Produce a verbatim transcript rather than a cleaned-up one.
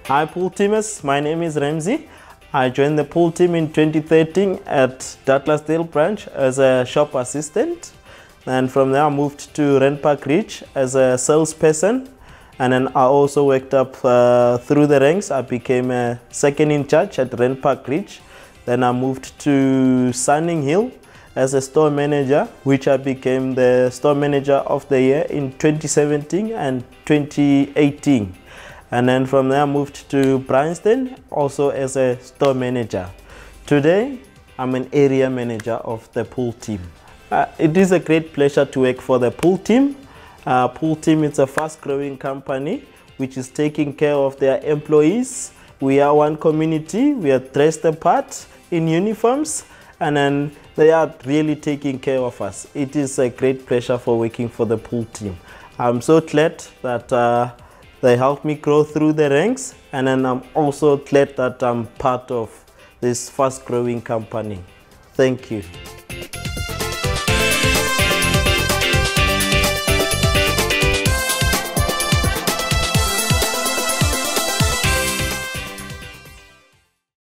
Hi pool teamers, my name is Ramsey. I joined the pool team in twenty thirteen at Douglasdale branch as a shop assistant. And from there I moved to Randpark Ridge as a salesperson. And then I also worked up uh, through the ranks. I became a second in charge at Randpark Ridge. Then I moved to Sunning Hill as a store manager, which I became the store manager of the year in twenty seventeen and twenty eighteen. And then from there I moved to Bryanston also as a store manager. Today I'm an area manager of the pool team. Uh, it is a great pleasure to work for the pool team. Uh, pool team is a fast growing company which is taking care of their employees. We are one community, we are dressed apart in uniforms, and then they are really taking care of us. It is a great pleasure for working for the pool team. I'm so glad that uh, they helped me grow through the ranks, and then I'm also glad that I'm part of this fast growing company. Thank you.